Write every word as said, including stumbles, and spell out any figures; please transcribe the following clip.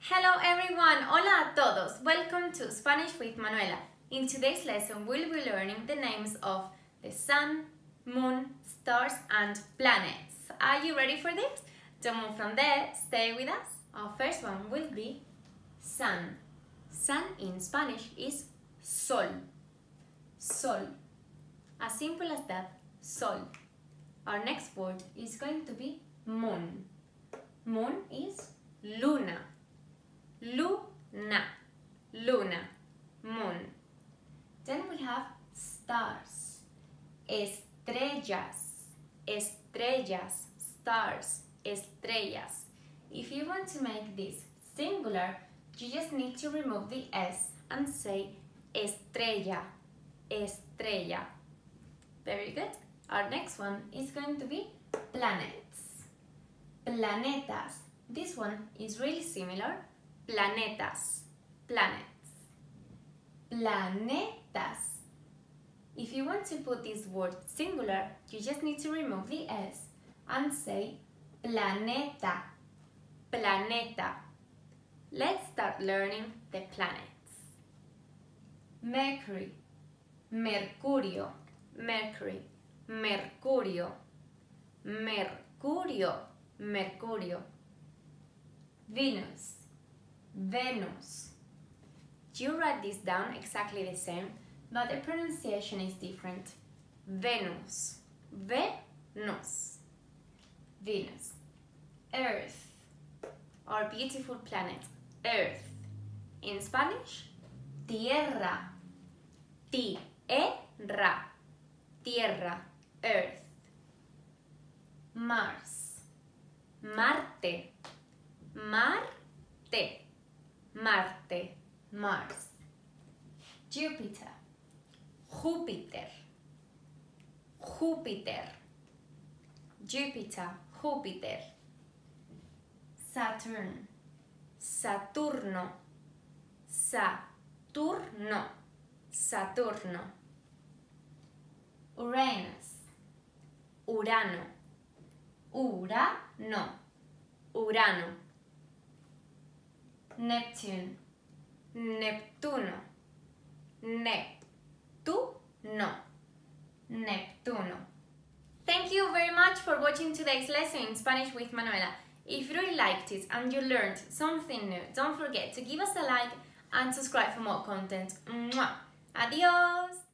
Hello everyone, hola a todos, welcome to Spanish with Manuela. In today's lesson we'll be learning the names of the sun, moon, stars and planets. Are you ready for this? Don't move from there, stay with us. Our first one will be sun. Sun in Spanish is sol. Sol. As simple as that, sol. Our next word is going to be moon. Moon is luna. Luna, luna, moon. Then we have stars, estrellas, estrellas, stars, estrellas. If you want to make this singular, you just need to remove the S and say estrella, estrella. Very good. Our next one is going to be planets. Planetas. This one is really similar. Planetas, planets, planetas. If you want to put this word singular, you just need to remove the S and say planeta, planeta. Let's start learning the planets. Mercury, Mercurio, Mercury, Mercurio, Mercurio, Mercurio. Venus, Venus. You write this down exactly the same, but the pronunciation is different. Venus, Venus, Venus. Earth, our beautiful planet, Earth. In Spanish, tierra, tierra, tierra, Earth. Mars, Marte, Marte, Marte, Mars. Jupiter, Júpiter, Júpiter, Jupiter, Júpiter. Saturn, Saturno, Saturno, Saturno. Uranus, Urano, Urano, Urano. Neptune, Neptuno, Neptuno, Neptuno. Thank you very much for watching today's lesson in Spanish with Manuela. If you really liked it and you learned something new, don't forget to give us a like and subscribe for more content. Mwah. Adios!